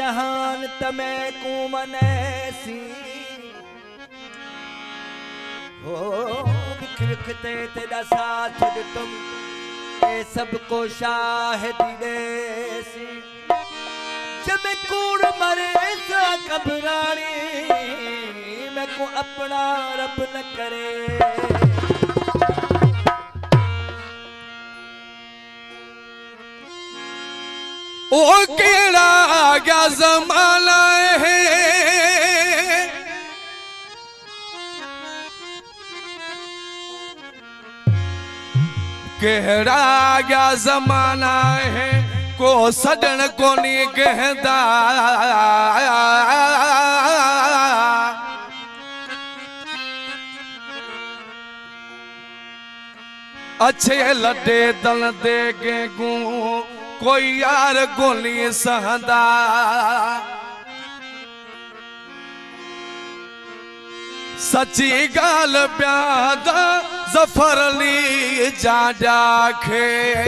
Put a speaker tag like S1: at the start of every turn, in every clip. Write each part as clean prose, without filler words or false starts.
S1: जहान तमें को मनेसी हो बिखरते तेरा साथ तुम ये सबको शाहिदी देसी जब कूड़ मरे सा घबरानी मैं को अपना रब न करे
S2: ओ केड़ा क्या ज़माना है केड़ा क्या ज़माना है को सजन को नहीं कहता अच्छे लड्डे दल दे के गूं कोई यार गोली सहदा सच्ची गाल प्यादा जफर ली जा जाखे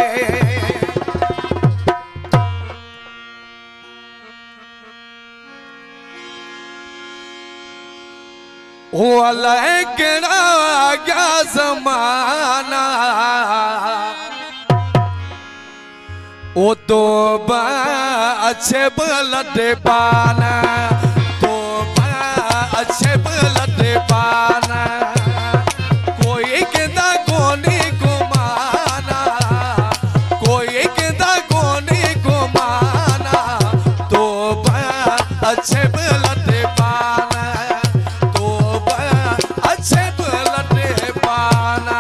S2: ओ अल्लाह केड़ा क्या ज़माना ओ तो अच्छे बलदे पाना तो अच्छे बलदे पाना कोई कहता कोनी घुमाना कोई कहता कोनी घुमाना तो अच्छे बलदे पाना तो अच्छे बलदे पाना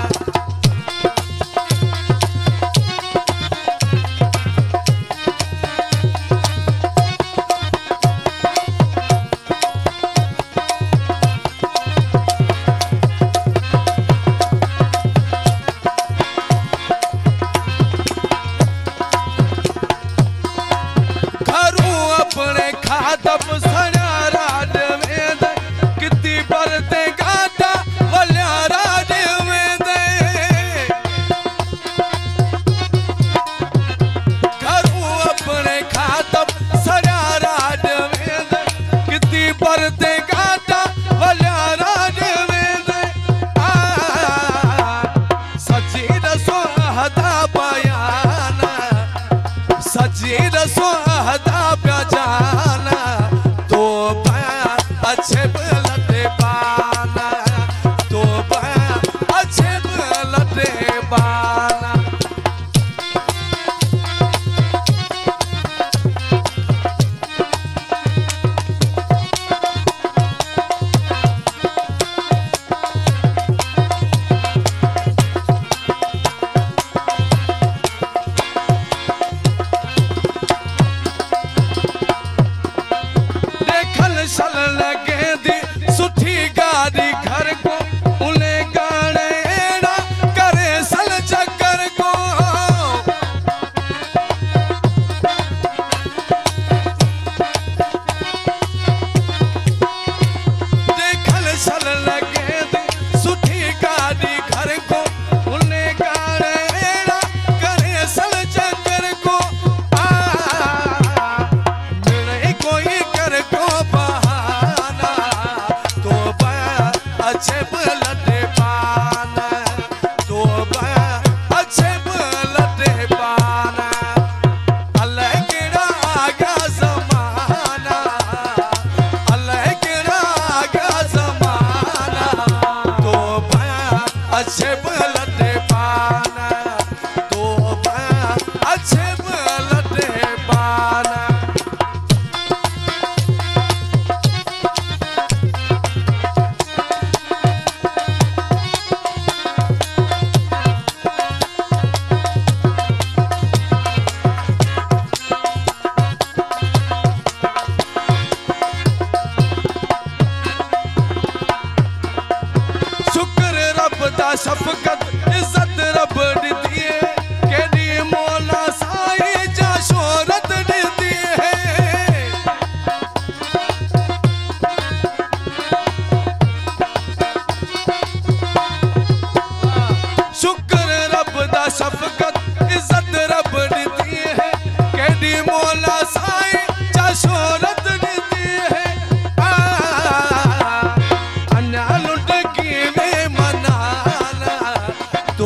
S2: खादब सड़ा राज में दे कितनी बरते गाता वल्या राज में दे करूं अपने खादब सड़ा राज में दे कितनी बरते गाता वल्या राज में दे सच्ची रसो हदा बयाना सच्ची रसो हदा जाना तो अच्छे बलदे पाना तो अच्छे बलदे पाना सल लगे दी सुठी गाड़ी घर को उन्हें गाने एड़ा करे सल चक्कर को देखल सल लगे दी सुठी गाड़ी घर को उन्हें गाने एड़ा करे सल चक्कर को मिले कोई कर को अच्छे बलदे पाना तो अच्छे बलदे पाना अल्लाह केड़ा आगा ज़माना अल्लाह केड़ा आगा ज़माना तो अच्छे बलदे पाना तो अच्छे बलदे पाना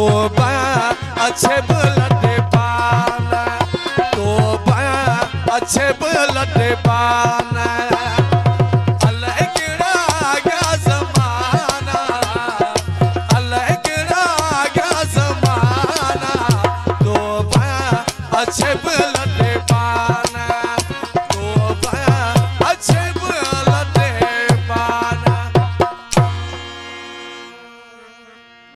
S2: तोबा अच्छे बलटे पाना, तोबा अच्छे बलटे पाना। अल्लाह केड़ा गया ज़माना, अल्लाह केड़ा गया ज़माना, तोबा अच्छे